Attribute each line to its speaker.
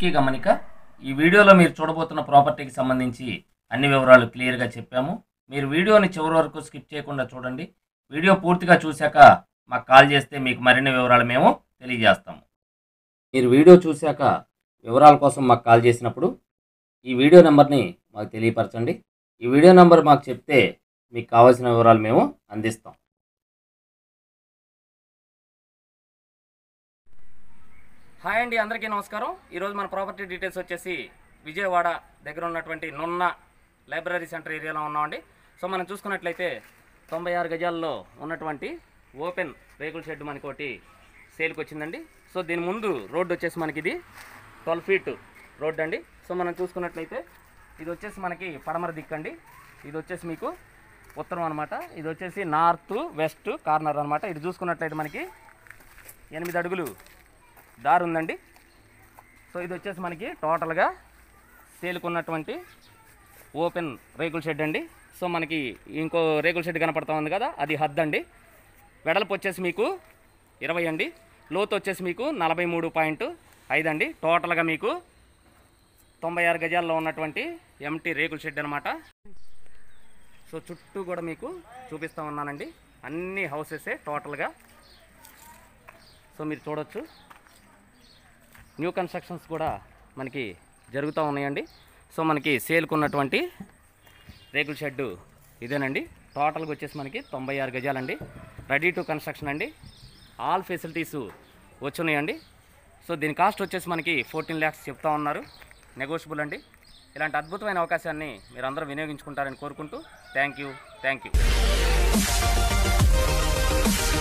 Speaker 1: ముఖ్య గమనిక, ఈ వీడియోలో మీరు చూడబోతున్న ప్రాపర్టీకి సంబంధించి అన్ని వివరాలు క్లియర్గా చెప్పాము. మీరు వీడియోని చివరి వరకు స్కిప్ చేయకుండా చూడండి. వీడియో పూర్తిగా చూశాక మాకు కాల్ చేస్తే మీకు మరిన్ని వివరాలు మేము తెలియజేస్తాము. మీరు వీడియో చూశాక వివరాల కోసం మాకు కాల్ చేసినప్పుడు ఈ వీడియో నెంబర్ని మాకు తెలియపరచండి. ఈ వీడియో నెంబర్ మాకు చెప్తే మీకు కావాల్సిన వివరాలు మేము అందిస్తాం. హాయ్ అండి, అందరికీ నమస్కారం. ఈరోజు మన ప్రాపర్టీ డీటెయిల్స్ వచ్చేసి విజయవాడ దగ్గర ఉన్నటువంటి నున్న లైబ్రరీ సెంటర్ ఏరియాలో ఉన్నామండి. సో మనం చూసుకున్నట్లయితే 96 గజాల్లో ఉన్నటువంటి ఓపెన్ రేకుల షెడ్ మనకి ఒకటి సేల్కి వచ్చిందండి. సో దీని ముందు రోడ్డు వచ్చేసి మనకి ఇది 12 ఫీట్ రోడ్డు అండి. సో మనం చూసుకున్నట్లయితే ఇది వచ్చేసి మనకి పడమర దిక్కండి, ఇది వచ్చేసి మీకు ఉత్తరం అనమాట, ఇది వచ్చేసి నార్త్ వెస్ట్ కార్నర్ అనమాట. ఇది చూసుకున్నట్లయితే మనకి 8 అడుగులు దారి ఉందండి. సో ఇది వచ్చేసి మనకి టోటల్గా సేల్కున్నటువంటి ఓపెన్ రేకుల షెడ్ అండి. సో మనకి ఇంకో రేకుల షెడ్ కనపడతా ఉంది కదా, అది హద్దు అండి. వెడల్పు వచ్చేసి మీకు 20 అండి, లోతు వచ్చేసి మీకు 43.5 అండి. టోటల్గా మీకు 96 గజాల్లో ఉన్నటువంటి ఎంటీ రేకుల షెడ్ అనమాట. సో చుట్టూ కూడా మీకు చూపిస్తూ ఉన్నానండి, అన్ని హౌసెసే టోటల్గా. సో మీరు చూడొచ్చు, న్యూ కన్స్ట్రక్షన్స్ కూడా మనకి జరుగుతూ ఉన్నాయండి. సో మనకి సేల్కున్నటువంటి రేకుల షెడ్డు ఇదేనండి. టోటల్గా వచ్చేసి మనకి 96 గజాలండి, రెడీ టు కన్స్ట్రక్షన్ అండి, ఆల్ ఫెసిలిటీస్ వచ్చున్నాయండి. సో దీని కాస్ట్ వచ్చేసి మనకి 14 lakhs చెప్తా ఉన్నారు, నెగోషియబుల్ అండి. ఇలాంటి అద్భుతమైన అవకాశాన్ని మీరు అందరూ వినియోగించుకుంటారని కోరుకుంటూ థ్యాంక్ యూ.